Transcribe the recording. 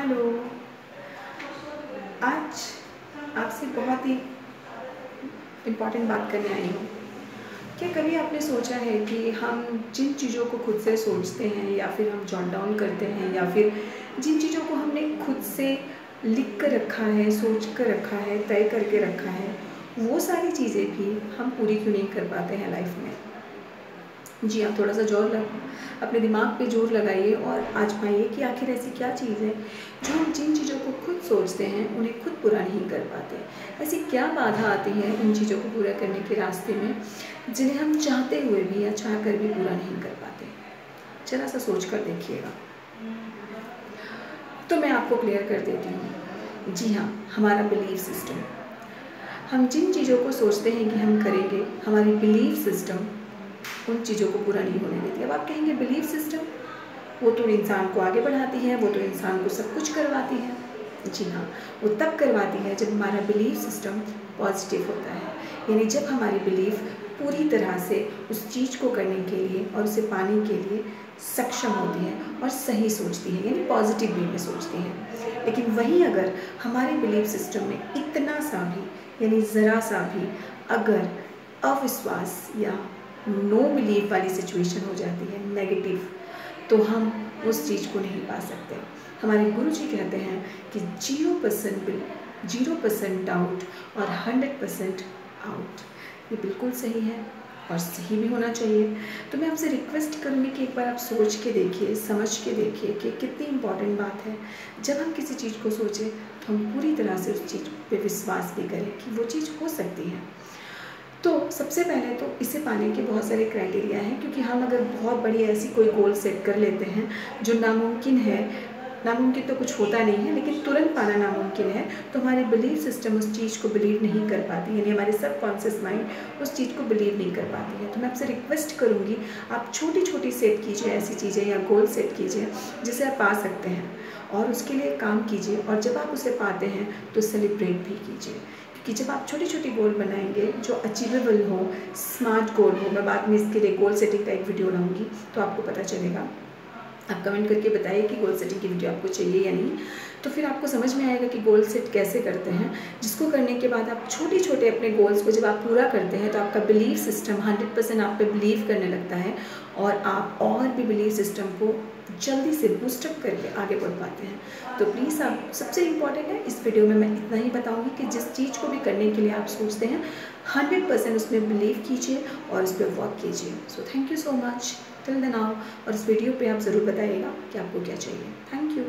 Hello. आज आपसे बहुत ही इम्पॉर्टेंट बात करने आई हूँ। क्या कभी आपने सोचा है कि हम जिन चीज़ों को खुद से सोचते हैं या फिर हम जॉट डाउन करते हैं या फिर जिन चीज़ों को हमने खुद से लिख कर रखा है, सोच कर रखा है, तय करके रखा है, वो सारी चीज़ें भी हम पूरी क्यों नहीं कर पाते हैं लाइफ में? जी हाँ, थोड़ा सा अपने दिमाग पे जोर लगाइए और आजमाइए कि आखिर ऐसी क्या चीज़ है जो हम जिन चीज़ों को खुद सोचते हैं उन्हें खुद पूरा नहीं कर पाते। ऐसी क्या बाधा आती है उन चीज़ों को पूरा करने के रास्ते में जिन्हें हम चाहते हुए भी या चाह कर भी पूरा नहीं कर पाते। जरा सा सोच कर देखिएगा। तो मैं आपको क्लियर कर देती हूँ। जी हाँ, हमारा बिलीफ सिस्टम। हम जिन चीज़ों को सोचते हैं कि हम करेंगे, हमारी बिलीफ सिस्टम उन चीज़ों को पूरा नहीं होने देती। अब आप कहेंगे बिलीफ सिस्टम, वो तो इंसान को आगे बढ़ाती है, वो तो इंसान को सब कुछ करवाती है। जी हाँ, वो तब करवाती है जब हमारा बिलीफ सिस्टम पॉजिटिव होता है, यानी जब हमारी बिलीफ पूरी तरह से उस चीज़ को करने के लिए और उसे पाने के लिए सक्षम होती है और सही सोचती है, यानी पॉजिटिव वे में सोचती है। लेकिन वहीं अगर हमारे बिलीफ सिस्टम में इतना सा भी यानी ज़रा सा भी अगर अविश्वास या नो बिलीव वाली सिचुएशन हो जाती है, नेगेटिव, तो हम उस चीज़ को नहीं पा सकते। हमारे गुरु जी कहते हैं कि 0% डाउट और 100% आउट। ये बिल्कुल सही है और सही भी होना चाहिए। तो मैं आपसे रिक्वेस्ट करूँगी कि एक बार आप सोच के देखिए, समझ के देखिए कि कितनी इम्पॉर्टेंट बात है। जब हम किसी चीज़ को सोचें तो हम पूरी तरह से उस चीज़ पे विश्वास भी करें कि वो चीज़ हो सकती है। तो सबसे पहले तो इसे पाने के बहुत सारे क्राइटेरिया हैं, क्योंकि हम अगर बहुत बड़ी ऐसी कोई गोल सेट कर लेते हैं जो नामुमकिन है, नामुमकिन तो कुछ होता नहीं है लेकिन तुरंत पाना नामुमकिन है, तो हमारी बिलीफ सिस्टम उस चीज़ को बिलीव नहीं कर पाती, यानी हमारे सबकॉन्शियस माइंड उस चीज़ को बिलीव नहीं कर पाती है। तो मैं आपसे रिक्वेस्ट करूँगी, आप छोटी छोटी सेट कीजिए ऐसी चीज़ें या गोल सेट कीजिए जिसे आप पा सकते हैं और उसके लिए काम कीजिए, और जब आप उसे पाते हैं तो सेलिब्रेट भी कीजिए। कि जब आप छोटी छोटी गोल बनाएंगे जो अचीवेबल हो, स्मार्ट गोल हो, मैं बाद में इसके लिए गोल सेटिंग का एक वीडियो बनाऊंगी तो आपको पता चलेगा। आप कमेंट करके बताइए कि गोल सेटिंग की वीडियो आपको चाहिए या नहीं, तो फिर आपको समझ में आएगा कि गोल सेट कैसे करते हैं, जिसको करने के बाद आप छोटे छोटे अपने गोल्स को जब आप पूरा करते हैं तो आपका बिलीफ सिस्टम 100% आप पे बिलीव करने लगता है और आप और भी बिलीफ सिस्टम को जल्दी से बूस्टअप करके आगे बढ़ पाते हैं। तो प्लीज़ आप, सबसे इम्पॉर्टेंट है इस वीडियो में मैं इतना ही बताऊंगी कि जिस चीज़ को भी करने के लिए आप सोचते हैं 100% उसमें बिलीव कीजिए और उस पर वर्क कीजिए। So thank you so much till then now, और इस वीडियो पे आप ज़रूर बताइएगा कि आपको क्या चाहिए। Thank you.